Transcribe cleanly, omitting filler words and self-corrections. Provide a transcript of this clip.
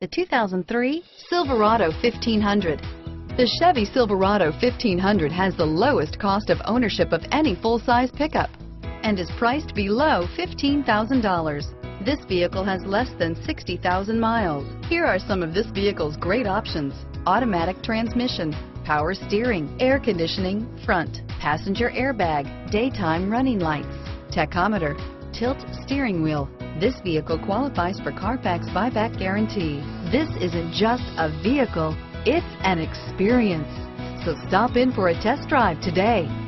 The 2003 Silverado 1500. The Chevy Silverado 1500 has the lowest cost of ownership of any full-size pickup and is priced below $15,000. This vehicle has less than 60,000 miles. Here are some of this vehicle's great options: automatic transmission, power steering, air conditioning, front, passenger airbag, daytime running lights, tachometer, tilt steering wheel. This vehicle qualifies for Carfax buyback guarantee. This isn't just a vehicle, it's an experience. So stop in for a test drive today.